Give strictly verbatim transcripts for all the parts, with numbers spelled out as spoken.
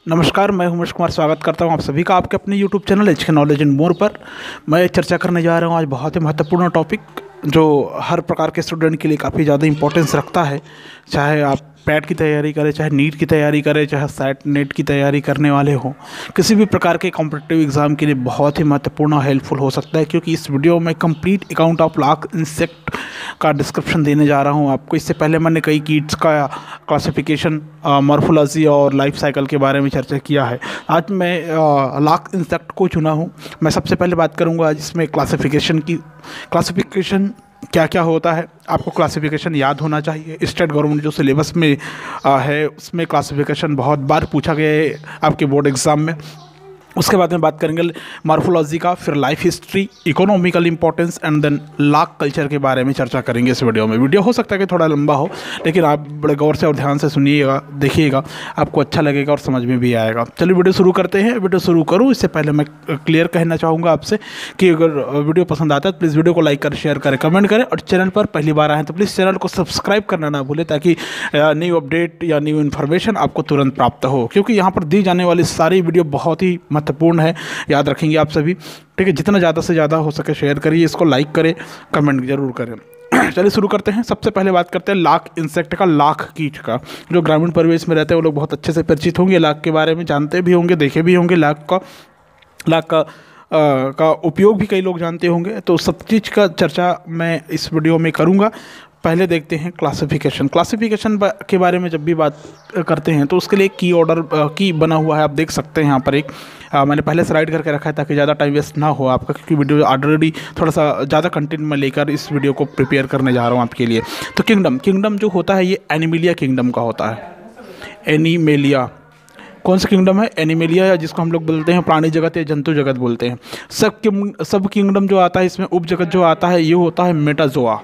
नमस्कार, मैं उमेश कुमार स्वागत करता हूं आप सभी का आपके अपने YouTube channel H K knowledge and more पर। मैं चर्चा करने जा रहा हूं आज बहुत ही महत्वपूर्ण टॉपिक जो हर प्रकार के स्टूडेंट के लिए काफ़ी ज़्यादा इंपॉर्टेंस रखता है। चाहे आप पैट की तैयारी करें, चाहे नीट की तैयारी करें, चाहे सेट नेट की तैयारी करने वाले हों, किसी भी प्रकार के कॉम्पिटिटिव एग्ज़ाम के लिए बहुत ही महत्वपूर्ण और हेल्पफुल हो सकता है। क्योंकि इस वीडियो में complete account of lac insect का डिस्क्रिप्शन देने जा रहा हूं आपको। इससे पहले मैंने कई कीट्स का क्लासिफिकेशन, मॉर्फोलॉजी और लाइफ साइकिल के बारे में चर्चा किया है। आज मैं लाक इंसेक्ट को चुना हूं। मैं सबसे पहले बात करूंगा आज इसमें क्लासिफिकेशन की। क्लासिफिकेशन क्या क्या होता है, आपको क्लासिफिकेशन याद होना चाहिए। स्टेट गवर्नमेंट जो सिलेबस में आ, है उसमें क्लासिफिकेशन बहुत बार पूछा गया है आपके बोर्ड एग्ज़ाम में। उसके बाद में बात करेंगे मॉर्फोलॉजी का, फिर life history, economical importance and then lac culture के बारे में चर्चा करेंगे इस वीडियो में। वीडियो हो सकता है कि थोड़ा लंबा हो, लेकिन आप बड़े गौर से और ध्यान से सुनिएगा, देखिएगा, आपको अच्छा लगेगा और समझ में भी आएगा। चलिए वीडियो शुरू करते हैं। वीडियो शुरू करूँ इससे पहले मैं क्लियर कहना चाहूँगा आपसे कि अगर वीडियो पसंद आता है तो प्लीज़ वीडियो को लाइक करें, शेयर करें, कमेंट करें, और चैनल पर पहली बार आएँ तो प्लीज़ चैनल को सब्सक्राइब करना ना भूलें, ताकि न्यू अपडेट या न्यू इन्फॉर्मेशन आपको तुरंत प्राप्त हो। क्योंकि यहाँ पर दी जाने वाली सारी वीडियो बहुत ही महत्वपूर्ण है, याद रखेंगे आप सभी। ठीक है, जितना ज़्यादा से ज़्यादा हो सके शेयर करिए, इसको लाइक करें, कमेंट जरूर करें। चलिए शुरू करते हैं। सबसे पहले बात करते हैं लाक इंसेक्ट का, लाख कीट का। जो ग्रामीण परिवेश में रहते हैं वो लोग बहुत अच्छे से परिचित होंगे, लाख के बारे में जानते भी होंगे, देखे भी होंगे। लाख का लाख का आ, का उपयोग भी कई लोग जानते होंगे। तो सब चीज़ का चर्चा मैं इस वीडियो में करूँगा। पहले देखते हैं क्लासिफिकेशन। क्लासिफिकेशन के बारे में जब भी बात करते हैं तो उसके लिए की ऑर्डर की बना हुआ है, आप देख सकते हैं यहाँ पर एक आ, मैंने पहले स्लाइड करके रखा है ताकि ज़्यादा टाइम वेस्ट ना हो आपका, क्योंकि वीडियो ऑलरेडी थोड़ा सा ज़्यादा कंटेंट में लेकर इस वीडियो को प्रिपेयर करने जा रहा हूँ आपके लिए। तो किंगडम किंगडम जो होता है ये एनिमिलिया किंगडम का होता है। एनिमेलिया कौन सा किंगडम है? एनिमेलिया, या जिसको हम लोग बोलते हैं प्राणी जगत या जंतु जगत बोलते हैं। सब किंग सब किंगडम जो आता है इसमें उप जगत जो आता है ये होता है मेटाजोआ,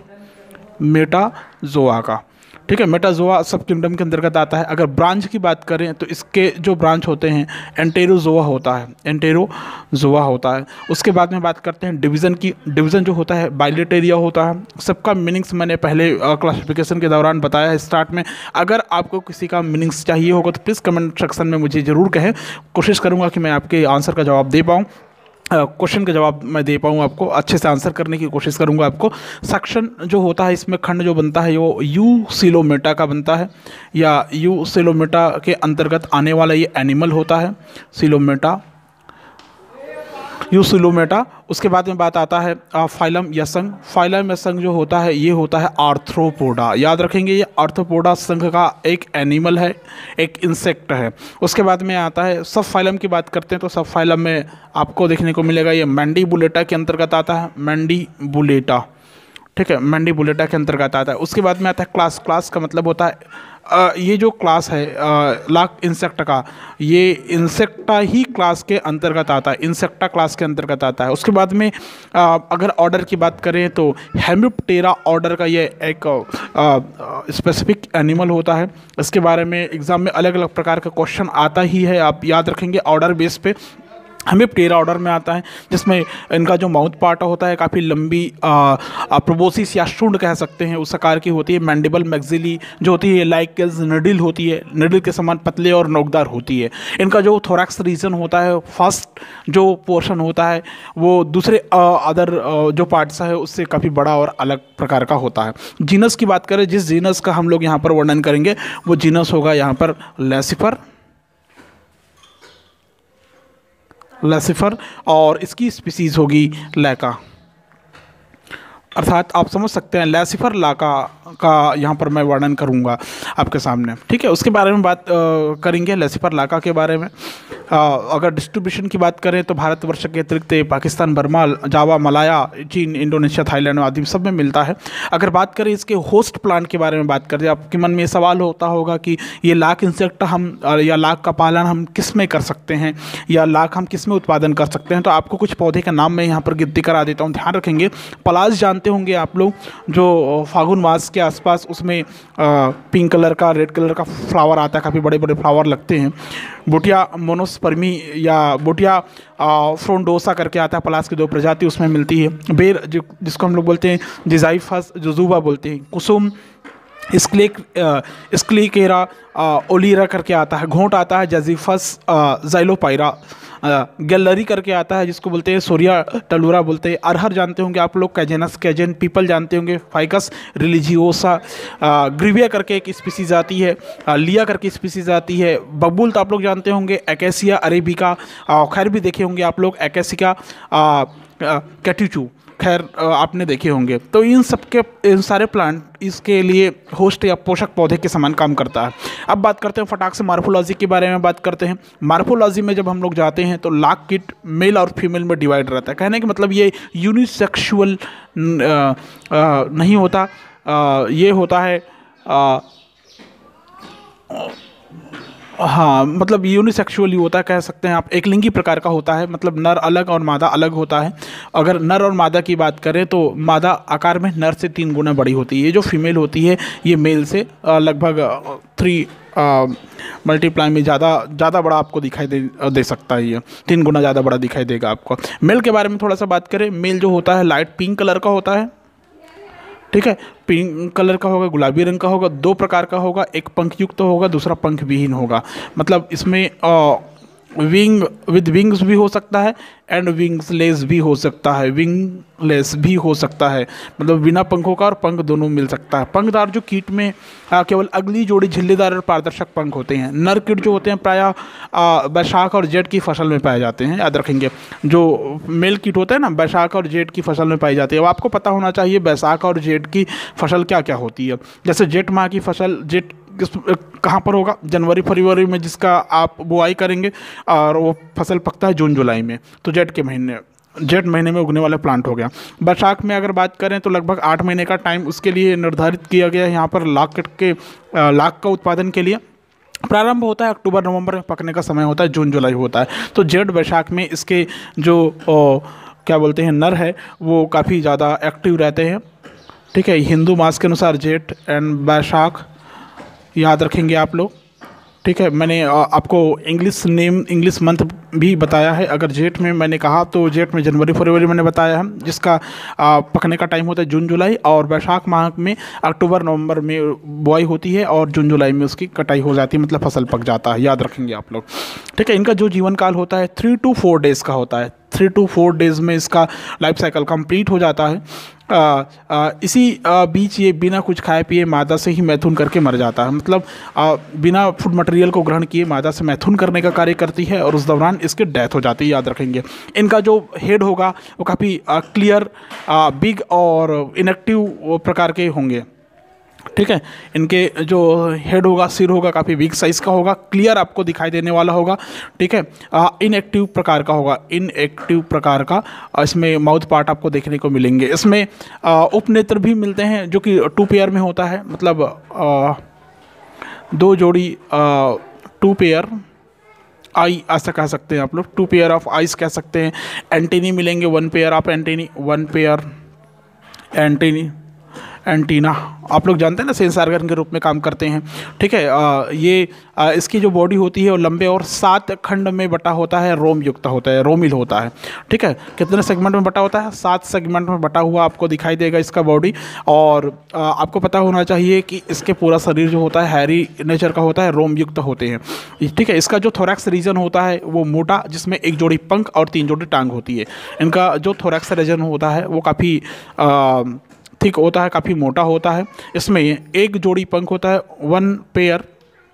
मेटाजोआ का। ठीक है, मेटाजोआ सब किंगडम के अंतर्गत आता है। अगर ब्रांच की बात करें तो इसके जो ब्रांच होते हैं एंटेरोजोआ होता है, एंटेरोजोआ होता है। उसके बाद में बात करते हैं डिवीज़न की। डिवीज़न जो होता है बाइलेटेरिया होता है। सबका मीनिंग्स मैंने पहले क्लासिफिकेशन के दौरान बताया है स्टार्ट में। अगर आपको किसी का मीनिंग्स चाहिए होगा तो प्लीज़ कमेंट सेक्शन में मुझे ज़रूर कहें, कोशिश करूँगा कि मैं आपके आंसर का जवाब दे पाऊँ, क्वेश्चन का जवाब मैं दे पाऊँ आपको, अच्छे से आंसर करने की कोशिश करूँगा आपको। सेक्शन जो होता है इसमें खंड जो बनता है वो यू सिलोमेटा का बनता है, या यू सिलोमेटा के अंतर्गत आने वाला ये एनिमल होता है, सिलोमेटा, यू सिलोमेटा। उसके बाद में बात आता है फाइलम या संघ। फाइलम या संघ जो होता है ये होता है आर्थ्रोपोडा। याद रखेंगे ये आर्थ्रोपोडा संघ का एक एनिमल है, एक इंसेक्ट है। उसके बाद में आता है सब फाइलम की बात करते हैं तो सब फाइलम में आपको देखने को मिलेगा ये मैंडीबुलेटा के अंतर्गत आता है, मैंडीबुलेटा। ठीक है, मैंडीबुलेटा के अंतर्गत आता है। उसके बाद में आता है क्लास। क्लास का मतलब होता है आ, ये जो क्लास है लाक इंसेक्ट का, ये इंसेक्टा ही क्लास के अंतर्गत आता है, इंसेक्टा क्लास के अंतर्गत आता है। उसके बाद में आ, अगर ऑर्डर की बात करें तो हेमिप्टेरा ऑर्डर का ये एक स्पेसिफिक एनिमल होता है। इसके बारे में एग्ज़ाम में अलग अलग प्रकार का क्वेश्चन आता ही है, आप याद रखेंगे ऑर्डर बेस पे। हेमिप्टेरा ऑर्डर में आता है, जिसमें इनका जो माउथ पार्ट होता है काफ़ी लंबी प्रोबोसिस या शुंड कह सकते हैं उस आकार की होती है। मैंडिबल मैक्सिली जो होती है लाइक निडिल होती है, निडिल के समान पतले और नोकदार होती है। इनका जो थोरैक्स रीजन होता है, फर्स्ट जो पोर्शन होता है वो दूसरे अदर जो पार्ट्स है उससे काफ़ी बड़ा और अलग प्रकार का होता है। जीनस की बात करें, जिस जीनस का हम लोग यहाँ पर वर्णन करेंगे वो जीनस होगा यहाँ पर लैसिफर, लैसिफर, और इसकी स्पीसीज़ होगी लैका। अर्थात आप समझ सकते हैं लैसिफर लाका का यहाँ पर मैं वर्णन करूँगा आपके सामने। ठीक है, उसके बारे में बात आ, करेंगे लैसिफर लाका के बारे में। आ, अगर डिस्ट्रीब्यूशन की बात करें तो भारतवर्ष के अतिरिक्त पाकिस्तान, बर्मा, जावा, मलाया, चीन, इंडोनेशिया, थाईलैंड आदि सब में मिलता है। अगर बात करें इसके होस्ट प्लांट के बारे में बात करें, आपके मन में ये सवाल होता होगा कि ये लाख इंसेक्ट हम या लाख का पालन हम किस में कर सकते हैं, या लाख हम किस में उत्पादन कर सकते हैं। तो आपको कुछ पौधे का नाम मैं यहाँ पर गिनती करा देता हूँ, ध्यान रखेंगे। पलाश जानते होंगे आप लोग, जो फागुन मास के आसपास उसमें पिंक कलर का, रेड कलर का फ्लावर आता है, काफ़ी बड़े बड़े फ्लावर लगते हैं। बोटिया मोनोस्पर्मी या बोटिया फ्रोंडोसा करके आता है, पलाश की दो प्रजाति उसमें मिलती है। बेर जो जिसको हम लोग बोलते हैं जिजाइफस जोजुबा बोलते हैं। कुसुम स्क्लेक स्क्लीकेरा ओलिरा करके आता है, घोंट आता है जजीफस जाइलोपायरा, गैलरी करके आता है जिसको बोलते हैं सोरिया टलूरा बोलते हैं। अरहर जानते होंगे आप लोग, कैजेनस कैजन पीपल जानते होंगे, फाइकस रिलीजियोसा, ग्रीविया करके एक स्पीसीज आती है, लिया करके स्पीसीज आती है। बबूल तो आप लोग जानते होंगे, एकेसिया अरेबिका, खैर भी देखे होंगे आप लोग, एकेसिका कैटिचू, खैर आपने देखे होंगे। तो इन सब के इन सारे प्लांट इसके लिए होस्ट या पोषक पौधे के समान काम करता है। अब बात करते हैं फटाक से मार्फोलॉजी के बारे में बात करते हैं। मार्फोलॉजी में जब हम लोग जाते हैं तो लाख किट मेल और फीमेल में डिवाइड रहता है। कहने का मतलब ये यूनिसेक्सुअल नहीं होता, आ, ये होता है आ, हाँ मतलब यूनिसेक्सुअली होता है, कह सकते हैं आप, एक लिंगी प्रकार का होता है, मतलब नर अलग और मादा अलग होता है। अगर नर और मादा की बात करें तो मादा आकार में नर से तीन गुना बड़ी होती है। ये जो फीमेल होती है ये मेल से लगभग थ्री मल्टीप्लाई में ज़्यादा ज़्यादा बड़ा आपको दिखाई दे दे सकता है, ये तीन गुना ज़्यादा बड़ा दिखाई देगा आपको। मेल के बारे में थोड़ा सा बात करें, मेल जो होता है लाइट पिंक कलर का होता है, ठीक है, पिंक कलर का होगा, गुलाबी रंग का होगा, दो प्रकार का होगा, एक पंख युक्त तो होगा, दूसरा पंख विहीन होगा। मतलब इसमें आ, विंग विद विंग्स भी हो सकता है एंड विंग्स लेस भी हो सकता है, विंग लेस भी हो सकता है, मतलब बिना पंखों का और पंख दोनों मिल सकता है। पंखदार जो कीट में आ, केवल अगली जोड़ी झिल्लेदार और पारदर्शक पंख होते हैं। नर कीट जो होते हैं प्रायः बैसाख और जेठ की फसल में पाए जाते हैं, याद रखेंगे। जो मेल कीट होते हैं ना बैसाख और जेठ की फसल में पाई जाती है। अब आपको पता होना चाहिए बैसाख और जेठ की फसल क्या क्या होती है। जैसे जेठ माह की फसल जेठ कहाँ पर होगा, जनवरी फरवरी में जिसका आप बुआई करेंगे और वो फसल पकता है जून जुलाई में, तो जेठ के महीने जेठ महीने में उगने वाला प्लांट हो गया। बैसाख में अगर बात करें तो लगभग आठ महीने का टाइम उसके लिए निर्धारित किया गया है यहाँ पर लाख के लाख का उत्पादन के लिए। प्रारंभ होता है अक्टूबर नवंबर में, पकने का समय होता है जून जुलाई होता है। तो जेठ बैसाख में इसके जो ओ, क्या बोलते हैं नर है वो काफ़ी ज़्यादा एक्टिव रहते हैं, ठीक है। हिंदू मास के अनुसार जेठ एंड बैसाख याद रखेंगे आप लोग, ठीक है। मैंने आपको इंग्लिश नेम इंग्लिश मंथ भी बताया है। अगर जेठ में मैंने कहा तो जेठ में जनवरी फरवरी मैंने बताया है, जिसका पकने का टाइम होता है जून जुलाई, और बैसाख माह में अक्टूबर नवंबर में बुआई होती है और जून जुलाई में उसकी कटाई हो जाती है, मतलब फसल पक जाता है, याद रखेंगे आप लोग, ठीक है। इनका जो जीवन काल होता है थ्री टू फोर डेज़ का होता है, थ्री टू फोर डेज़ में इसका लाइफ साइकिल कंप्लीट हो जाता है। आ, आ, इसी आ, बीच ये बिना कुछ खाए पिए मादा से ही मैथुन करके मर जाता है, मतलब आ, बिना फूड मटेरियल को ग्रहण किए मादा से मैथुन करने का कार्य करती है और उस दौरान इसके डेथ हो जाती है, याद रखेंगे। इनका जो हेड होगा वो काफ़ी क्लियर, बिग और इनएक्टिव प्रकार के होंगे, ठीक है। इनके जो हेड होगा सिर होगा काफ़ी बिग साइज का होगा, क्लियर आपको दिखाई देने वाला होगा, ठीक है। इनएक्टिव प्रकार का होगा, इनएक्टिव प्रकार का। इसमें माउथ पार्ट आपको देखने को मिलेंगे। इसमें आ, उपनेत्र भी मिलते हैं जो कि टू पेयर में होता है, मतलब आ, दो जोड़ी टू पेयर आई ऐसा कह सकते हैं आप लोग, टू पेयर ऑफ आइज कह सकते हैं। एंटीनी मिलेंगे, one pair of antennae, one pair antennae antenna आप लोग जानते हैं ना, सेंसर ऑर्गन के रूप में काम करते हैं, ठीक है। आ, ये आ, इसकी जो बॉडी होती है वो लंबे और सात खंड में बटा होता है, रोम युक्त होता है, रोमिल होता है, ठीक है। कितने सेगमेंट में बटा होता है, सात सेगमेंट में बटा हुआ आपको दिखाई देगा इसका बॉडी। और आ, आपको पता होना चाहिए कि इसके पूरा शरीर जो होता है हैरी नेचर का होता है, रोम युक्त होते हैं, ठीक है। इसका जो थोरैक्स रीजन होता है वो मोटा, जिसमें एक जोड़ी पंख और तीन जोड़ी टांग होती है। इनका जो थोरैक्स रीजन होता है वो काफ़ी थिक होता है, काफ़ी मोटा होता है। इसमें एक जोड़ी पंख होता है, वन पेयर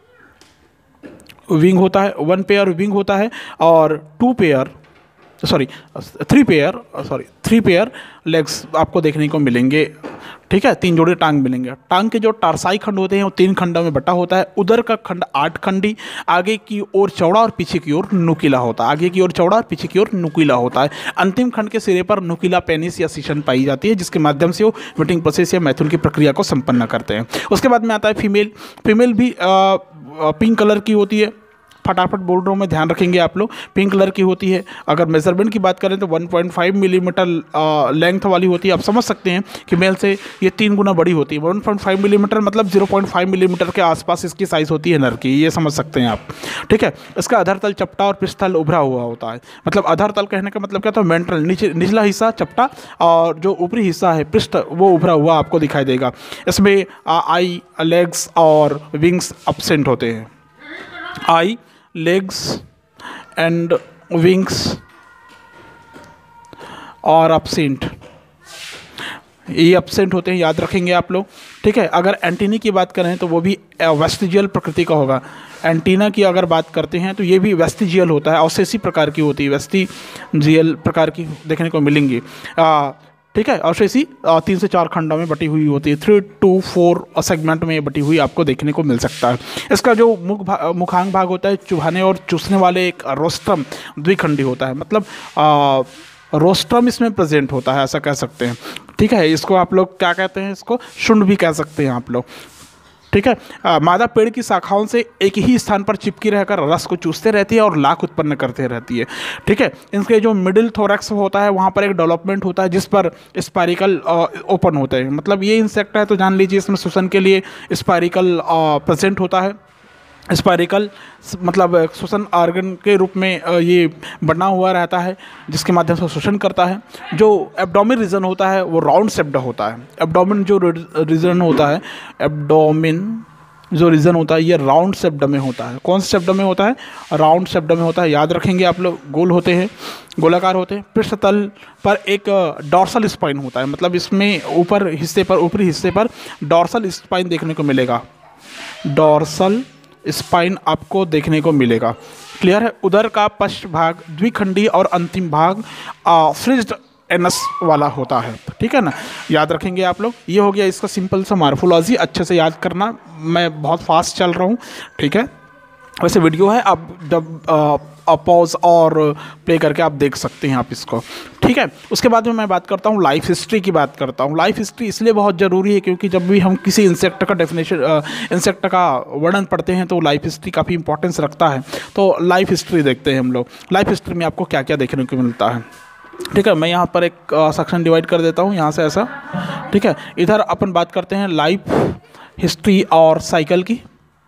विंग होता है, वन पेयर विंग होता है, और two pair sorry three pair sorry three pair legs आपको देखने को मिलेंगे, ठीक है। तीन जोड़े टांग मिलेंगे। टांग के जो टारसाई खंड होते हैं वो तीन खंडों में बटा होता है। उधर का खंड आठ खंडी, आगे की ओर चौड़ा और पीछे की ओर नुकीला होता है, आगे की ओर चौड़ा और पीछे की ओर नुकीला होता है। अंतिम खंड के सिरे पर नुकीला पेनिस या सीशन पाई जाती है, जिसके माध्यम से वो मीटिंग प्रोसेस या मैथुन की प्रक्रिया को संपन्न करते हैं। उसके बाद में आता है फीमेल। फीमेल भी पिंक कलर की होती है, फटाफट बोल रहा हूँ मैं, ध्यान रखेंगे आप लोग। पिंक कलर की होती है। अगर मेजरमेंट की बात करें तो one point five millimetre length वाली होती है। आप समझ सकते हैं कि मेल से ये तीन गुना बड़ी होती है। वन पॉइंट फाइव मिलीमीटर मतलब ज़ीरो पॉइंट फाइव मिलीमीटर के आसपास इसकी साइज़ होती है नर की, ये समझ सकते हैं आप, ठीक है। इसका अधर तल चपटा और पृष्ठतल उभरा हुआ होता है। मतलब अधर तल कहने का मतलब क्या था, मेंटल नीचे निचला हिस्सा चपटा और जो ऊपरी हिस्सा है पृष्ठ वो उभरा हुआ आपको दिखाई देगा। इसमें आई, लेग्स और विंग्स एब्सेंट होते हैं। आई, लेग्स एंड विंग्स और एब्सेंट, ये एब्सेंट होते हैं, याद रखेंगे आप लोग, ठीक है। अगर एंटीनी की बात करें तो वो भी वेस्टिजियल प्रकृति का होगा। एंटीना की अगर बात करते हैं तो ये भी वेस्टिजियल होता है, अवशेषी प्रकार की होती है, वेस्टिजियल प्रकार की देखने को मिलेंगी, ठीक है। अवशेषी तीन से चार खंडों में बटी हुई होती है, थ्री टू फोर सेगमेंट में बटी हुई आपको देखने को मिल सकता है। इसका जो मुख भा, मुखांग भाग होता है चुभाने और चूसने वाले एक रोस्ट्रम द्विखंडी होता है। मतलब आ, रोस्ट्रम इसमें प्रेजेंट होता है, ऐसा कह सकते हैं, ठीक है। इसको आप लोग क्या कहते हैं, इसको शुंड भी कह सकते हैं आप लोग, ठीक है। आ, मादा पेड़ की शाखाओं से एक ही स्थान पर चिपकी रहकर रस को चूसते रहती है और लाख उत्पन्न करते रहती है, ठीक है। इनके जो मिडिल थोरैक्स होता है वहाँ पर एक डेवलपमेंट होता है जिस पर स्पाइरिकल ओपन होता है। मतलब ये इंसेक्ट है तो जान लीजिए इसमें श्वसन के लिए स्पाइरिकल प्रेजेंट होता है। स्पाइरिकल मतलब श्वसन ऑर्गन के रूप में ये बना हुआ रहता है जिसके माध्यम से श्वसन करता है। जो एब्डोमिन रीजन होता है वो राउंड शेप्ड होता है। एब्डोमिन जो रीजन होता है, एब्डोमिन जो रीजन होता है ये राउंड शेप्ड में होता है। कौन से शेप्ड में होता है, राउंड शेप्ड में होता है, याद रखेंगे आप लोग। गोल होते हैं, गोलाकार होते हैं। पृष्ठतल पर एक डॉर्सल स्पाइन होता है। मतलब इसमें ऊपर हिस्से पर, ऊपरी हिस्से पर डॉर्सल स्पाइन देखने को मिलेगा, डॉर्सल स्पाइन आपको देखने को मिलेगा, क्लियर है। उदर का पश्च भाग द्विखंडी और अंतिम भाग फ्रिज्ड एनस वाला होता है, ठीक है ना, याद रखेंगे आप लोग। ये हो गया इसका सिंपल सा मार्फोलॉजी, अच्छे से याद करना। मैं बहुत फास्ट चल रहा हूँ, ठीक है। वैसे वीडियो है, आप जब पॉज और प्ले करके आप देख सकते हैं आप इसको, ठीक है। उसके बाद में मैं बात करता हूँ लाइफ हिस्ट्री की बात करता हूँ। लाइफ हिस्ट्री इसलिए बहुत ज़रूरी है क्योंकि जब भी हम किसी इंसेक्ट का डेफिनेशन इंसेक्ट का वर्णन पढ़ते हैं तो लाइफ हिस्ट्री काफ़ी इंपॉर्टेंस रखता है। तो लाइफ हिस्ट्री देखते हैं हम लोग। लाइफ हिस्ट्री में आपको क्या क्या देखने को मिलता है, ठीक है। मैं यहाँ पर एक सेक्शन डिवाइड कर देता हूँ यहाँ से ऐसा, ठीक है। इधर अपन बात करते हैं लाइफ हिस्ट्री और साइकिल की।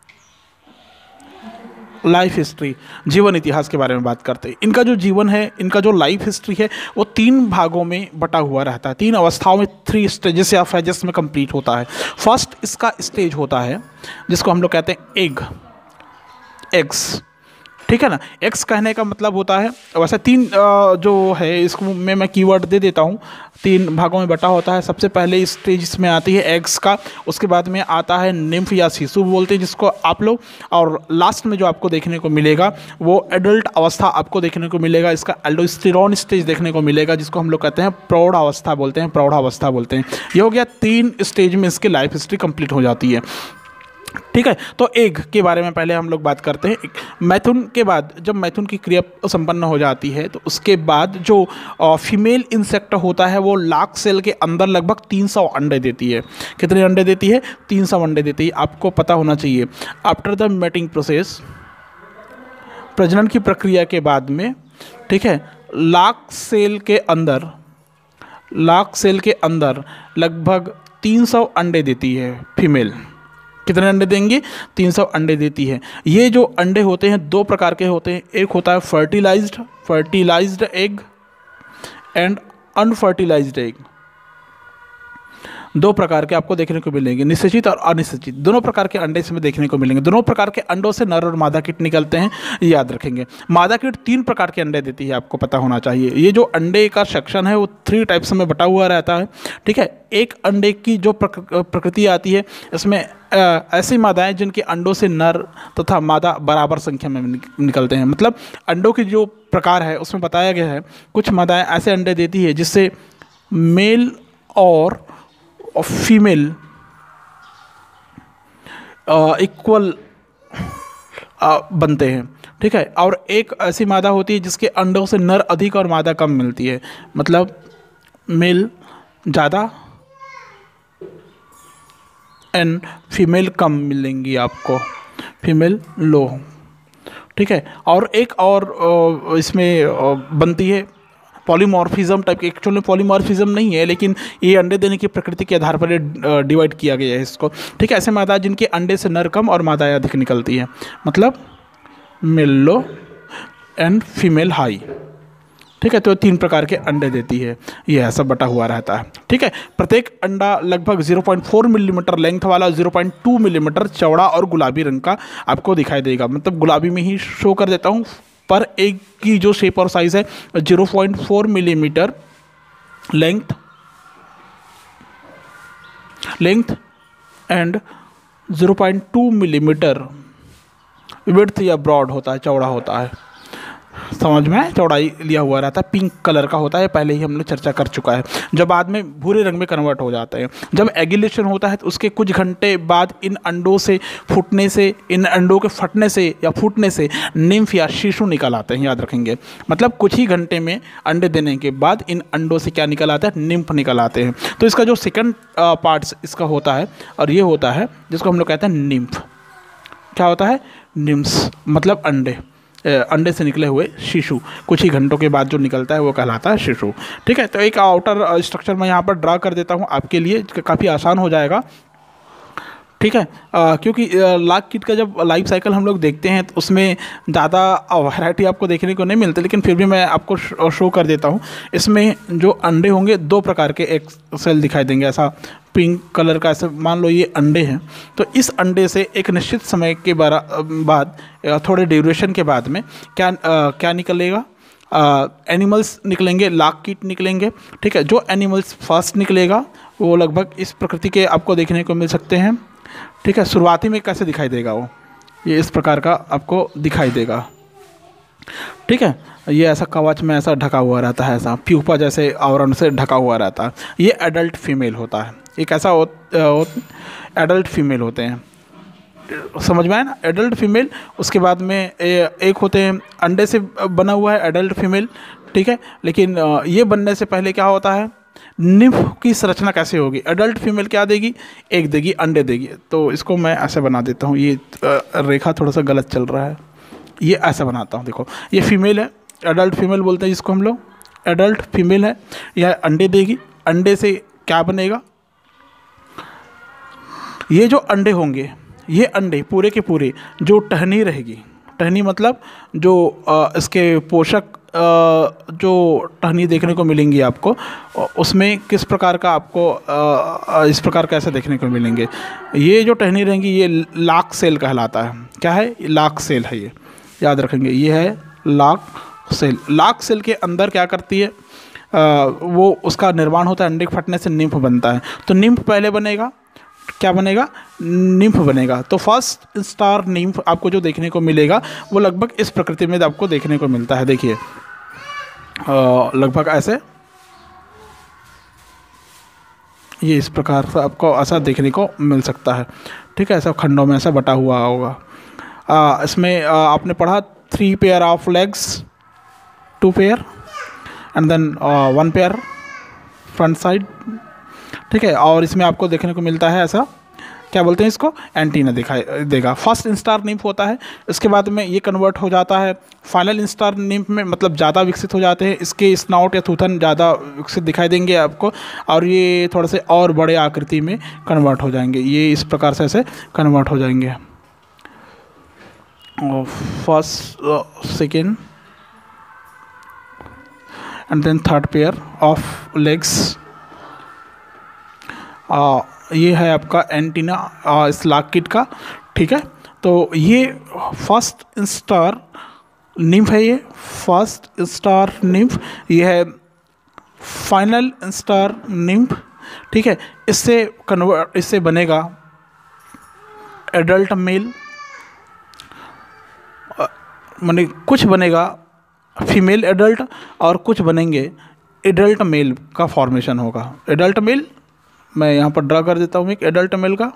लाइफ हिस्ट्री, जीवन इतिहास के बारे में बात करते हैं। इनका जो जीवन है, इनका जो लाइफ हिस्ट्री है वो तीन भागों में बटा हुआ रहता है, तीन अवस्थाओं में, थ्री स्टेजेस या फेजेस में कंप्लीट होता है। फर्स्ट इसका स्टेज होता है जिसको हम लोग कहते हैं एग, एग्स, ठीक है ना। एक्स कहने का मतलब होता है, वैसे तीन जो है इसको में मैं कीवर्ड दे देता हूँ, तीन भागों में बटा होता है। सबसे पहले स्टेज इसमें आती है एग्स का, उसके बाद में आता है निम्फ या शिशु बोलते हैं जिसको आप लोग, और लास्ट में जो आपको देखने को मिलेगा वो एडल्ट अवस्था आपको देखने को मिलेगा। इसका एल्डोस्टेरॉन स्टेज देखने को मिलेगा जिसको हम लोग कहते हैं प्रौढ़ अवस्था बोलते हैं, प्रौढ़ अवस्था बोलते हैं। ये हो गया, तीन स्टेज में इसकी लाइफ हिस्ट्री कंप्लीट हो जाती है, ठीक है। तो एग के बारे में पहले हम लोग बात करते हैं। मैथुन के बाद, जब मैथुन की क्रिया संपन्न हो जाती है तो उसके बाद जो फीमेल इंसेक्ट होता है वो लाख सेल के अंदर लगभग तीन सौ अंडे देती है। कितने अंडे देती है, तीन सौ अंडे देती है, आपको पता होना चाहिए। आफ्टर द मैटिंग प्रोसेस, प्रजनन की प्रक्रिया के बाद में, ठीक है, लाख सेल के अंदर, लाख सेल के अंदर लगभग तीन सौ अंडे देती है फीमेल। कितने अंडे देंगे, तीन सौ अंडे देती है। ये जो अंडे होते हैं दो प्रकार के होते हैं, एक होता है fertilised fertilised egg and unfertilised egg. दो प्रकार के आपको देखने को मिलेंगे, निषेचित और अनिषेचित, दोनों प्रकार के अंडे इसमें देखने को मिलेंगे। दोनों प्रकार के अंडों से नर और मादा कीट निकलते हैं, याद रखेंगे। मादा कीट तीन प्रकार के अंडे देती है, आपको पता होना चाहिए। ये जो अंडे का सेक्शन है वो थ्री टाइप्स में बटा हुआ रहता है, ठीक है। एक अंडे की जो प्रकृति आती है, इसमें ऐसी मादाएं जिनके अंडों से नर तथा मादा बराबर संख्या में निकलते हैं। मतलब अंडों की जो प्रकार है उसमें बताया गया है, कुछ मादाएं ऐसे अंडे देती है जिससे मेल और और फीमेल इक्वल बनते हैं, ठीक है। और एक ऐसी मादा होती है जिसके अंडों से नर अधिक और मादा कम मिलती है। मतलब मेल ज़्यादा एंड फीमेल कम मिलेंगी आपको, फीमेल लो, ठीक है। और एक और अ, इसमें अ, बनती है पॉलीमॉर्फिज्म टाइप की। एक्चुअल में पॉलीमॉर्फिज्म नहीं है, लेकिन ये अंडे देने की प्रकृति के आधार पर डिवाइड किया गया है इसको, ठीक है। ऐसे मादा जिनके अंडे से नर कम और मादाएं अधिक निकलती है, मतलब male low and female high, ठीक है। तो तीन प्रकार के अंडे देती है, ये ऐसा बटा हुआ रहता है, ठीक है। प्रत्येक अंडा लगभग zero point four millimetre length वाला, ज़ीरो पॉइंट टू मिलीमीटर चौड़ा और गुलाबी रंग का आपको दिखाई देगा, मतलब गुलाबी में ही शो कर देता हूँ। पर एक की जो शेप और साइज़ है zero point four millimetre length length and zero point two millimetre width या ब्रॉड होता है, चौड़ा होता है, समझ में चौड़ाई लिया हुआ रहता है। पिंक कलर का होता है, पहले ही हमने चर्चा कर चुका है, जो बाद में भूरे रंग में कन्वर्ट हो जाते हैं। जब एग्यूलेशन होता है तो उसके कुछ घंटे बाद इन अंडों से फूटने से इन अंडों के फटने से या फूटने से निम्फ या शिशु निकल आते हैं, याद रखेंगे। मतलब कुछ ही घंटे में अंडे देने के बाद इन अंडों से क्या निकल आता है, निम्फ निकल आते हैं। तो इसका जो सेकंड पार्ट इसका होता है और ये होता है जिसको हम लोग कहते हैं निम्फ। क्या होता है, निम्स, मतलब अंडे, अंडे से निकले हुए शिशु कुछ ही घंटों के बाद जो निकलता है वो कहलाता है शिशु, ठीक है। तो एक आउटर स्ट्रक्चर मैं यहाँ पर ड्रा कर देता हूँ आपके लिए, काफ़ी आसान हो जाएगा, ठीक है। आ, क्योंकि लाख कीट का जब लाइफ साइकिल हम लोग देखते हैं तो उसमें ज़्यादा वैरायटी आपको देखने को नहीं मिलती, लेकिन फिर भी मैं आपको शो कर देता हूँ। इसमें जो अंडे होंगे दो प्रकार के एक सेल दिखाई देंगे, ऐसा पिंक कलर का, ऐसे मान लो ये अंडे हैं। तो इस अंडे से एक निश्चित समय के बाद, थोड़े ड्यूरेशन के बाद में क्या आ, क्या निकलेगा, एनिमल्स निकलेंगे, लाख कीट निकलेंगे, ठीक है। जो एनिमल्स फर्स्ट निकलेगा वो लगभग इस प्रकृति के आपको देखने को मिल सकते हैं, ठीक है। शुरुआती में कैसे दिखाई देगा वो, ये इस प्रकार का आपको दिखाई देगा, ठीक है। ये ऐसा कवच में ऐसा ढका हुआ रहता है, ऐसा प्यूपा जैसे आवरण से ढका हुआ रहता है। ये एडल्ट फीमेल होता है, एक ऐसा एडल्ट फीमेल होते हैं, समझ में आया ना, एडल्ट फीमेल। उसके बाद में ए, एक होते हैं अंडे से बना हुआ है एडल्ट फीमेल, ठीक है। लेकिन ये बनने से पहले क्या होता है, निम्फ की संरचना कैसे होगी, एडल्ट फीमेल क्या देगी, एक देगी, अंडे देगी। तो इसको मैं ऐसे बना देता हूँ, ये रेखा थोड़ा सा गलत चल रहा है, ये ऐसा बनाता हूँ, देखो ये फीमेल है, एडल्ट फीमेल बोलते हैं जिसको हम लोग, एडल्ट फीमेल है, यह अंडे देगी। अंडे से क्या बनेगा, ये जो अंडे होंगे, ये अंडे पूरे के पूरे जो टहनी रहेगी, टहनी मतलब जो आ, इसके पोषक आ, जो टहनी देखने को मिलेंगी आपको, उसमें किस प्रकार का आपको आ, इस प्रकार कैसे देखने को मिलेंगे, ये जो टहनी रहेंगी ये लाख सेल कहलाता है। क्या है, लाख सेल है, ये याद रखेंगे, ये है लाख सेल। लाख सेल के अंदर क्या करती है, आ, वो उसका निर्माण होता है, अंडे के फटने से निम्फ बनता है। तो निम्फ पहले बनेगा, क्या बनेगा, निम्फ बनेगा। तो फर्स्ट स्टार निम्फ आपको जो देखने को मिलेगा वो लगभग इस प्रकृति में आपको देखने को मिलता है, देखिए लगभग ऐसे, ये इस प्रकार से आपको ऐसा देखने को मिल सकता है, ठीक है। ऐसा खंडों में ऐसा बटा हुआ होगा। आ, इसमें आ, आपने पढ़ा three pair of legs, two pair and then one pair front side, ठीक है। और इसमें आपको देखने को मिलता है ऐसा, क्या बोलते हैं इसको, एंटीना दिखाई देगा। फर्स्ट इंस्टार निम्फ होता है, इसके बाद में ये कन्वर्ट हो जाता है फाइनल इंस्टार निम्फ में, मतलब ज़्यादा विकसित हो जाते हैं। इसके स्नाउट या थूथन ज़्यादा विकसित दिखाई देंगे आपको, और ये थोड़े से और बड़े आकृति में कन्वर्ट हो जाएंगे, ये इस प्रकार से ऐसे कन्वर्ट हो जाएंगे। First, second and then third pair of legs. आ, ये है आपका एंटीना इस लाख कीट का, ठीक है। तो ये फर्स्ट स्टार निम्फ है, ये फर्स्ट स्टार निम्फ, ये है फाइनल स्टार निम्फ, ठीक है। इससे कन्वर्ट इससे बनेगा एडल्ट मेल, माने कुछ बनेगा फीमेल एडल्ट और कुछ बनेंगे एडल्ट मेल का फॉर्मेशन होगा। एडल्ट मेल मैं यहाँ पर ड्रा कर देता हूँ एक एडल्ट मेल का,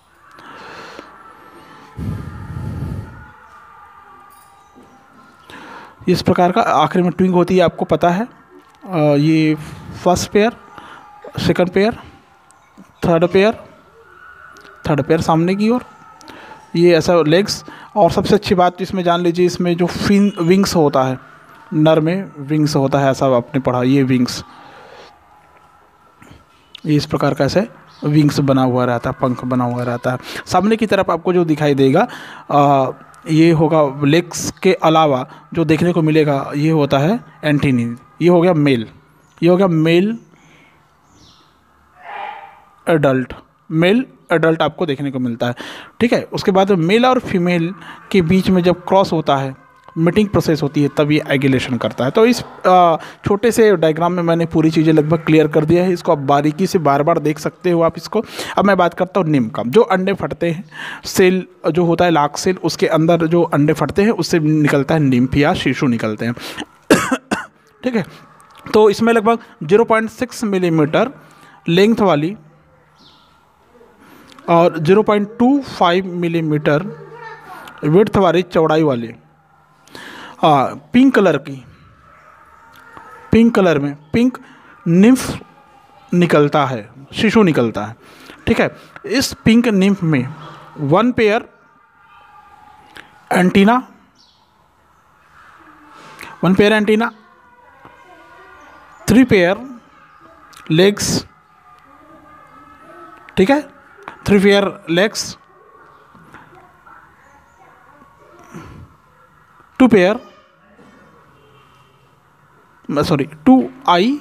इस प्रकार का आखिरी में ट्विंग होती है, आपको पता है। आ, ये first pair, second pair, third pair, third pair सामने की ओर, ये ऐसा लेग्स, और सबसे अच्छी बात तो इसमें जान लीजिए, इसमें जो फिन विंग्स होता है, नर में विंग्स होता है, ऐसा आपने पढ़ा, ये विंग्स, ये इस प्रकार का ऐसे विंग्स बना हुआ रहता है, पंख बना हुआ रहता है। सामने की तरफ आपको जो दिखाई देगा आ, ये होगा लेग्स के अलावा जो देखने को मिलेगा ये होता है एंटीनी। ये हो गया मेल, ये हो गया मेल एडल्ट, मेल एडल्ट आपको देखने को मिलता है। ठीक है, उसके बाद मेल और फीमेल के बीच में जब क्रॉस होता है, मीटिंग प्रोसेस होती है, तब ये एगुलेशन करता है। तो इस आ, छोटे से डायग्राम में मैंने पूरी चीज़ें लगभग क्लियर कर दिया है। इसको आप बारीकी से बार बार देख सकते हो आप इसको। अब मैं बात करता हूँ निम्न का। जो अंडे फटते हैं, सेल जो होता है लाख सेल, उसके अंदर जो अंडे फटते हैं उससे निकलता है निम्फ या शिशु निकलते हैं। ठीक है, तो इसमें लगभग zero point six millimetre length वाली और zero point two five millimetre width वाली चौड़ाई वाली हाँ पिंक कलर की, पिंक कलर में पिंक निम्फ निकलता है, शिशु निकलता है। ठीक है, इस पिंक निम्फ में one pair antenna, one pair antenna, three pair legs, ठीक है, three pair legs, two pair sorry two eye,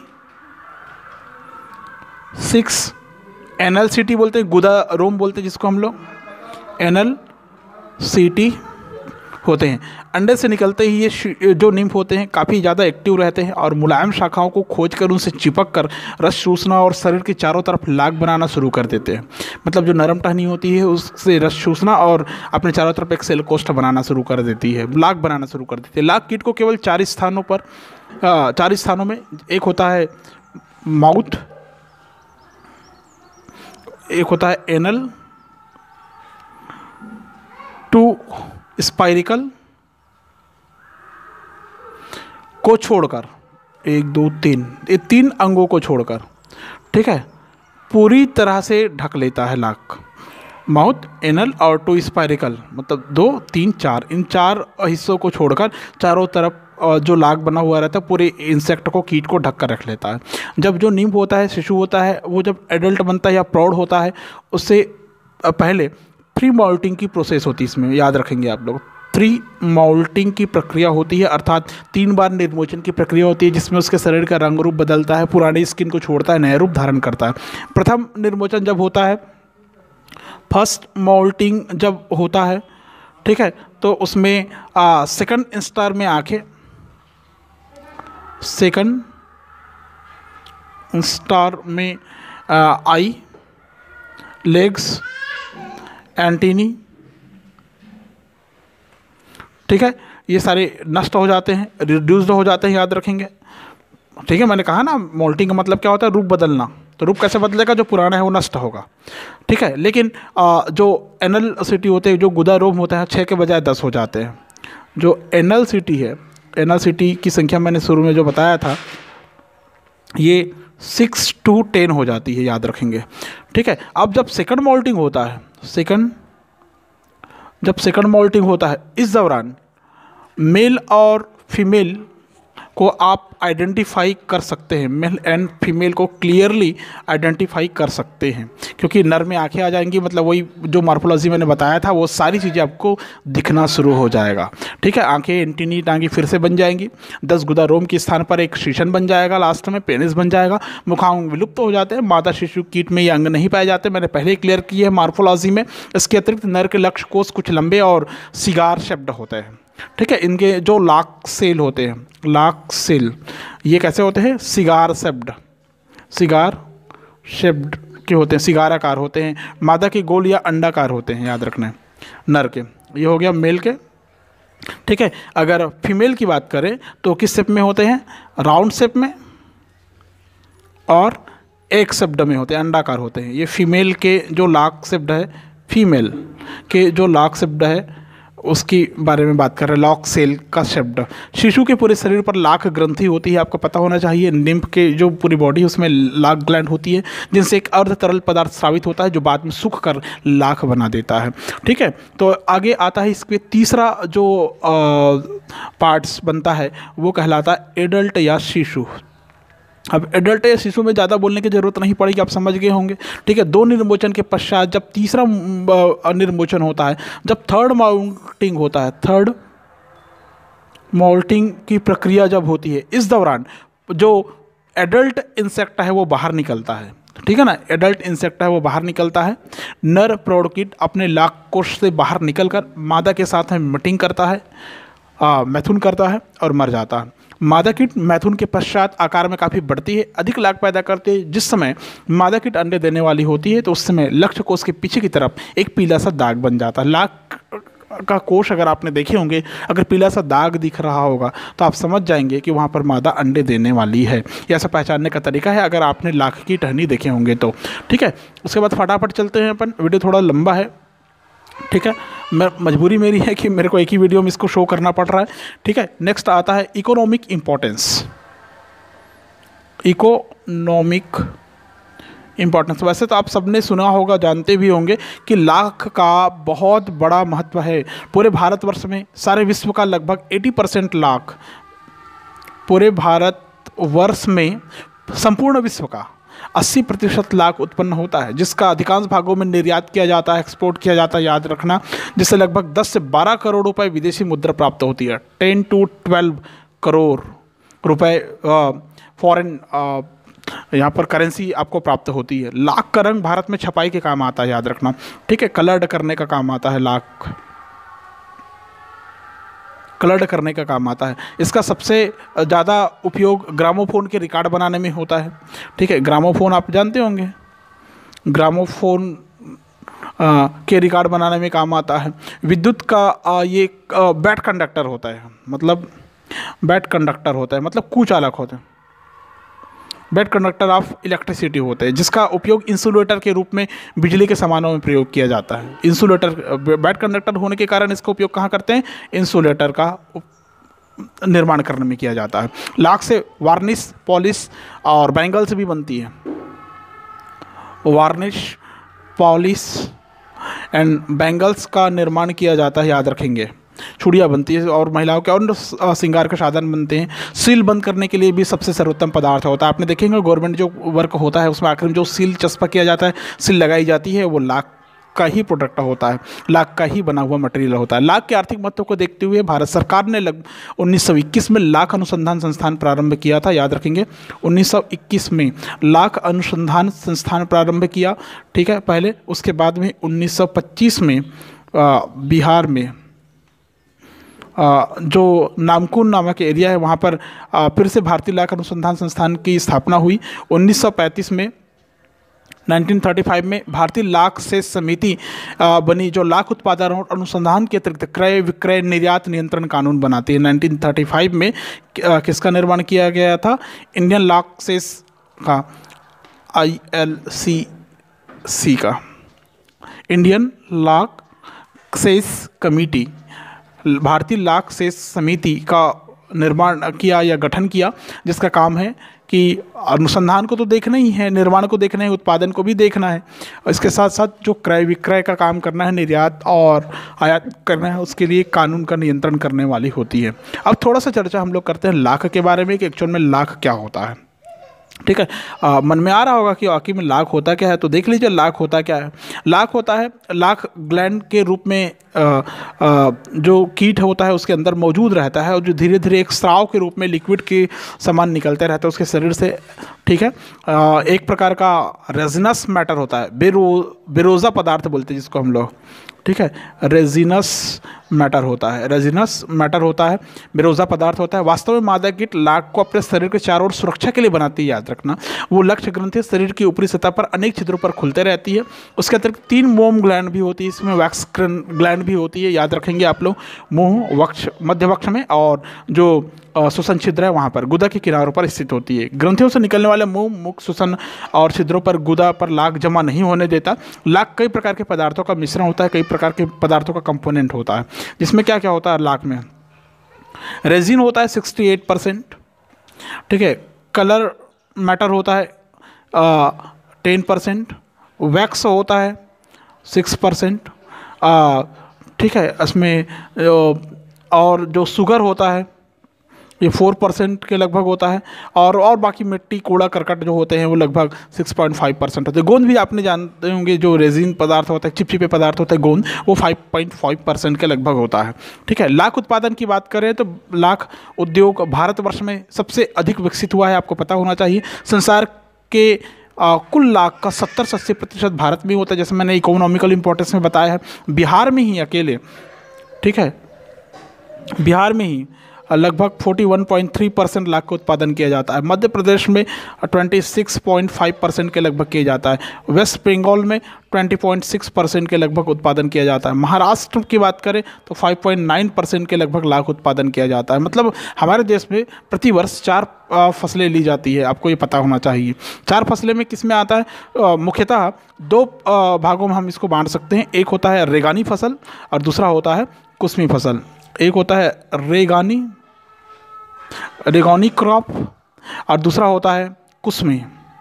six anal setae बोलते हैं, गुदा रोम बोलते हैं जिसको हम लोग, एनल सीटी होते हैं। अंडे से निकलते ही ये जो निम्फ होते हैं काफ़ी ज़्यादा एक्टिव रहते हैं और मुलायम शाखाओं को खोजकर उनसे चिपक कर रस चूसना और शरीर के चारों तरफ लाग बनाना शुरू कर देते हैं। मतलब जो नरम टहनी होती है उससे रस चूसना और अपने चारों तरफ एक सेल कोष्ठ बनाना शुरू कर देती है, लाग बनाना शुरू कर देती है। लाग कीट को केवल चार स्थानों पर चार स्थानों में, एक होता है माउथ, एक होता है एनल, टू स्पाइरिकल को छोड़कर, एक दो तीन, ये तीन अंगों को छोड़कर, ठीक है, पूरी तरह से ढक लेता है लाक। माउथ, एनल और टू स्पाइरिकल, मतलब दो तीन चार, इन चार हिस्सों को छोड़कर चारों तरफ जो लाग बना हुआ रहता है पूरे इंसेक्ट को, कीट को ढक कर रख लेता है। जब जो निम्फ होता है, शिशु होता है, वो जब एडल्ट बनता है या प्रौढ़ होता है, उससे पहले प्री मॉल्टिंग की प्रोसेस होती है। इसमें याद रखेंगे आप लोग, प्री मॉल्टिंग की प्रक्रिया होती है, अर्थात तीन बार निर्मोचन की प्रक्रिया होती है जिसमें उसके शरीर का रंग रूप बदलता है, पुरानी स्किन को छोड़ता है, नया रूप धारण करता है। प्रथम निर्मोचन जब होता है, फर्स्ट मॉल्टिंग जब होता है, ठीक है, तो उसमें सेकंड स्टार में आंखें, सेकंड स्टार में आई, लेग्स, एंटीनी, ठीक है, ये सारे नष्ट हो जाते हैं, रिड्यूस्ड हो जाते हैं, याद रखेंगे। ठीक है, मैंने कहा ना मोल्टिंग का मतलब क्या होता है, रूप बदलना। तो रूप कैसे बदलेगा, जो पुराना है वो नष्ट होगा। ठीक है, लेकिन आ, जो एनल सिटी होते हैं, जो गुदा रोम होता है, छः के बजाय दस हो जाते हैं। जो एनल सिटी है, एनल सिटी की संख्या मैंने शुरू में जो बताया था, ये सिक्स टू टेन हो जाती है, याद रखेंगे। ठीक है, अब जब सेकंड मोल्टिंग होता है, सेकंड जब सेकंड मोल्टिंग होता है, इस दौरान मेल और फीमेल को आप आइडेंटिफाई कर सकते हैं, मेल एंड फीमेल को क्लियरली आइडेंटिफाई कर सकते हैं, क्योंकि नर में आंखें आ जाएंगी, मतलब वही जो मॉर्फोलॉजी मैंने बताया था वो सारी चीज़ें आपको दिखना शुरू हो जाएगा। ठीक है, आंखें, एंटीनी, टांगी फिर से बन जाएंगी, दस गुदा रोम के स्थान पर एक शीशन बन जाएगा, लास्ट में पेनिस बन जाएगा, मुखांग विलुप्त हो जाते हैं, मादा शिशु कीट में ये अंग नहीं पाए जाते, मैंने पहले ही क्लियर किया है मॉर्फोलॉजी में। इसके अतिरिक्त नर के लक्ष्य कोष कुछ लंबे और सिगार शेप्ड होते हैं। ठीक है, इनके जो लाक सेल होते हैं, लाक सेल, ये कैसे होते हैं, सिगार शेप्ड, सिगार शेप्ड के होते हैं, सिगार आकार होते हैं। मादा के गोल या अंडाकार होते हैं, याद रखना है, नर के। ये हो गया मेल के। ठीक है, अगर फीमेल की बात करें तो किस शेप में होते हैं, राउंड शेप में और एक शेप्ड में होते हैं, अंडाकार होते हैं। ये फीमेल के जो लाक शेप्ड है, फीमेल के जो लाक शेप्ड है उसकी बारे में बात कर रहे हैं। लॉक सेल का शब्द, शिशु के पूरे शरीर पर लाख ग्रंथि होती है, आपको पता होना चाहिए। निम्फ के जो पूरी बॉडी है उसमें लाख ग्लैंड होती है, जिनसे एक अर्ध तरल पदार्थ स्रावित होता है जो बाद में सूख कर लाख बना देता है। ठीक है, तो आगे आता है इसके तीसरा जो पार्ट्स बनता है वो कहलाता है एडल्ट या शिशु। अब एडल्ट या शिशु में ज़्यादा बोलने की जरूरत नहीं पड़ेगी, आप समझ गए होंगे। ठीक है, दो निर्मोचन के पश्चात जब तीसरा निर्मोचन होता है, जब थर्ड माउल्टिंग होता है, थर्ड माउल्टिंग की प्रक्रिया जब होती है, इस दौरान जो एडल्ट इंसेक्ट है वो बाहर निकलता है। ठीक है ना, एडल्ट इंसेक्ट है वो बाहर निकलता है। नर प्रौढ़कीट अपने लाख कोश से बाहर निकलकर मादा के साथ में मटिंग करता है, आ, मैथुन करता है और मर जाता है। मादा कीट मैथुन के पश्चात आकार में काफ़ी बढ़ती है, अधिक लाख पैदा करती है। जिस समय मादा कीट अंडे देने वाली होती है तो उस समय लक्ष्य कोश के पीछे की तरफ एक पीला सा दाग बन जाता है। लाख का कोश अगर आपने देखे होंगे, अगर पीला सा दाग दिख रहा होगा तो आप समझ जाएंगे कि वहाँ पर मादा अंडे देने वाली है। ये ऐसा पहचानने का तरीका है अगर आपने लाख की टहनी देखे होंगे तो। ठीक है, उसके बाद फटाफट चलते हैं अपन, वीडियो थोड़ा लंबा है। ठीक है, मैं मजबूरी मेरी है कि मेरे को एक ही वीडियो में इसको शो करना पड़ रहा है। ठीक है, नेक्स्ट आता है इकोनॉमिक इम्पोर्टेंस। इकोनॉमिक इम्पोर्टेंस, वैसे तो आप सबने सुना होगा, जानते भी होंगे कि लाख का बहुत बड़ा महत्व है पूरे भारतवर्ष में। सारे विश्व का लगभग अस्सी परसेंट लाख, पूरे भारतवर्ष में संपूर्ण विश्व का अस्सी प्रतिशत लाख उत्पन्न होता है, जिसका अधिकांश भागों में निर्यात किया जाता है, एक्सपोर्ट किया जाता है, याद रखना। जिससे लगभग दस से बारह करोड़ रुपए विदेशी मुद्रा प्राप्त होती है। टेन टू ट्वेल्व करोड़ रुपए फॉरेन यहाँ पर करेंसी आपको प्राप्त होती है। लाख का रंग भारत में छपाई के काम आता है, याद रखना। ठीक है, कलर्ड करने का काम आता है, लाख कलर्ड करने का काम आता है। इसका सबसे ज़्यादा उपयोग ग्रामोफोन के रिकॉर्ड बनाने में होता है। ठीक है, ग्रामोफोन आप जानते होंगे, ग्रामोफोन आ, के रिकॉर्ड बनाने में काम आता है। विद्युत का आ, ये बैट कंडक्टर होता है, मतलब बैट कंडक्टर होता है मतलब कुचालक होता है, बैट कंडक्टर ऑफ इलेक्ट्रिसिटी होते हैं, जिसका उपयोग इंसुलेटर के रूप में बिजली के सामानों में प्रयोग किया जाता है। इंसुलेटर, बैट कंडक्टर होने के कारण इसका उपयोग कहाँ करते हैं, इंसुलेटर का निर्माण करने में किया जाता है। लाख से वार्निश, पॉलिश और बैंगल्स भी बनती है। वार्निश, पॉलिश एंड बैंगल्स का निर्माण किया जाता है, याद रखेंगे। चूड़ियाँ बनती है और महिलाओं के और श्रृंगार के साधन बनते हैं। सील बंद करने के लिए भी सबसे सर्वोत्तम पदार्थ होता है। आपने देखेंगे गवर्नमेंट जो वर्क होता है उसमें आखिर में जो सील चस्पा किया जाता है, सील लगाई जाती है, वो लाख का ही प्रोडक्ट होता है, लाख का ही बना हुआ मटेरियल होता है। लाख के आर्थिक महत्व को देखते हुए भारत सरकार ने लगभग उन्नीस सौ इक्कीस में लाख अनुसंधान संस्थान प्रारंभ किया था, याद रखेंगे। उन्नीस सौ इक्कीस में लाख अनुसंधान संस्थान प्रारंभ किया। ठीक है, पहले, उसके बाद में उन्नीस सौ पच्चीस में आ, बिहार में जो नामकुन नामक एरिया है वहाँ पर फिर से भारतीय लाख अनुसंधान संस्थान की स्थापना हुई। उन्नीस सौ पैंतीस में उन्नीस सौ पैंतीस में भारतीय लाख से समिति बनी, जो लाख उत्पादन और अनुसंधान के अतिरिक्त क्रय विक्रय निर्यात नियंत्रण कानून बनाती है। उन्नीस सौ पैंतीस में किसका निर्माण किया गया था, इंडियन लाख सेस का, आई एल सी सी का, इंडियन लाख सेस कमेटी, भारतीय लाख सेस समिति का निर्माण किया या गठन किया, जिसका काम है कि अनुसंधान को तो देखना ही है, निर्माण को देखना है, उत्पादन को भी देखना है, इसके साथ साथ जो क्रय विक्रय का काम करना है, निर्यात और आयात करना है, उसके लिए कानून का नियंत्रण करने वाली होती है। अब थोड़ा सा चर्चा हम लोग करते हैं लाख के बारे में कि एक्चुअल में लाख क्या होता है। ठीक है, आ, मन में आ रहा होगा कि वाकई में लाख होता क्या है, तो देख लीजिए लाख होता क्या है। लाख होता है, लाख ग्लैंड के रूप में आ, आ, जो कीट होता है उसके अंदर मौजूद रहता है और जो धीरे धीरे एक स्राव के रूप में लिक्विड के समान निकलते रहता है उसके शरीर से। ठीक है, आ, एक प्रकार का रेजिनस मैटर होता है, बेरो बेरोज़ा पदार्थ बोलते हैं जिसको हम लोग। ठीक है, रेजिनस मैटर होता है, रेजिनस मैटर होता है, बेरोज़ा पदार्थ होता है। वास्तव में मादा कीट लाख को अपने शरीर के चारों ओर सुरक्षा के लिए बनाती है, याद रखना। वो लक्ष्य ग्रंथि शरीर की ऊपरी सतह पर अनेक छिद्रों पर खुलते रहती है। उसके अतिरिक्त तीन मोम ग्लैंड भी होती है, इसमें वैक्स ग्लैंड भी होती है, याद रखेंगे आप लोग। मुंह, वक्ष, मध्य वक्ष में और जो श्वसन छिद्र है वहाँ पर गुदा के किनारों पर स्थित होती है। ग्रंथियों से निकलने वाले मुंह, मुख, श्वसन और छिद्रों पर गुदा पर लाख जमा नहीं होने देता। लाख कई प्रकार के पदार्थों का मिश्रण होता है, कई प्रकार के पदार्थों का कंपोनेंट होता है, जिसमें क्या क्या होता है लाख में। रेजिन होता है सिक्सटी एट परसेंट, ठीक है। कलर मैटर होता है टेन परसेंट, वैक्स होता है सिक्स परसेंट, ठीक है। इसमें और जो शुगर होता है ये फोर परसेंट के लगभग होता है, और और बाकी मिट्टी, कूड़ा करकट जो होते हैं वो लगभग सिक्स पॉइंट फाइव परसेंट होते हैं। गोंद भी आपने जानते होंगे, जो रेजिन पदार्थ होता है, चिपचिपे पदार्थ होता है गोंद, वो फाइव पॉइंट फाइव परसेंट के लगभग होता है, ठीक है। लाख उत्पादन की बात करें तो लाख उद्योग भारतवर्ष में सबसे अधिक विकसित हुआ है, आपको पता होना चाहिए। संसार के आ, कुल लाख का सत्तर से अस्सी प्रतिशत भारत में होता है, जैसे मैंने इकोनॉमिकल इंपॉर्टेंस में बताया है। बिहार में ही अकेले, ठीक है, बिहार में ही लगभग इकतालीस पॉइंट तीन परसेंट लाख का उत्पादन किया जाता है। मध्य प्रदेश में छब्बीस पॉइंट पाँच परसेंट के लगभग किया जाता है। वेस्ट बंगाल में बीस पॉइंट छह परसेंट के लगभग उत्पादन किया जाता है। महाराष्ट्र की बात करें तो पाँच पॉइंट नौ परसेंट के लगभग लाख उत्पादन किया जाता है। मतलब हमारे देश में प्रति वर्ष चार फसलें ली जाती है, आपको ये पता होना चाहिए। चार फसलें में किस में आता है, मुख्यतः दो भागों में हम इसको बांट सकते हैं। एक होता है रेगानी फसल और दूसरा होता है कुसमी फसल। एक होता है रेगानी रेगानी क्रॉप और दूसरा होता है कुसमी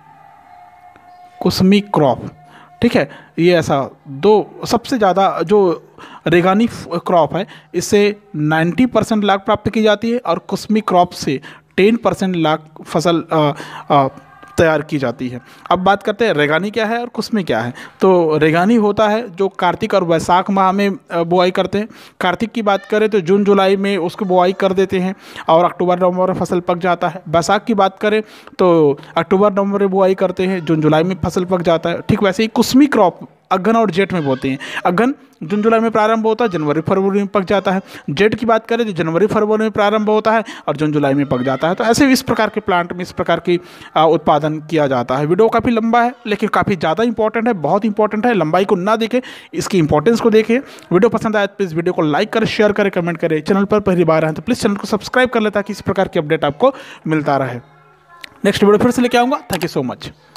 कुसमी क्रॉप, ठीक है। ये ऐसा दो, सबसे ज़्यादा जो रेगानी क्रॉप है इससे नब्बे परसेंट लाख प्राप्त की जाती है और कुसमी क्रॉप से दस परसेंट लाख फसल आ, आ, तैयार की जाती है। अब बात करते हैं रेगानी क्या है और कुसमी क्या है। तो रेगानी होता है जो कार्तिक और वैशाख माह में बुआई करते हैं। कार्तिक की बात करें तो जून जुलाई में उसको बुआई कर देते हैं और अक्टूबर नवंबर में फसल पक जाता है। वैशाख की बात करें तो अक्टूबर नवंबर में बुआई करते हैं, जून जुलाई में फसल पक जाता है। ठीक वैसे ही कुसमी क्रॉप अगहन और जेठ में बोते हैं। अगहन जून जुलाई में प्रारंभ होता है, जनवरी फरवरी में पक जाता है। जेठ की बात करें तो जनवरी फरवरी में प्रारंभ होता है और जून जुलाई में पक जाता है। तो ऐसे इस प्रकार के प्लांट में इस प्रकार की उत्पादन किया जाता है। वीडियो काफ़ी लंबा है लेकिन काफ़ी ज़्यादा इंपॉर्टेंट है, बहुत इंपॉर्टेंट है। लंबाई को ना देखें, इसकी इंपॉर्टेंस को देखें। वीडियो पसंद आए तो प्लीज़ वीडियो को लाइक करें, शेयर करें, कमेंट करें। चैनल पर पहली बार आए तो प्लीज़ चैनल को सब्सक्राइब कर लें ताकि इस प्रकार की अपडेट आपको मिलता रहे। नेक्स्ट वीडियो फिर से लेके आऊँगा। Thank you so much.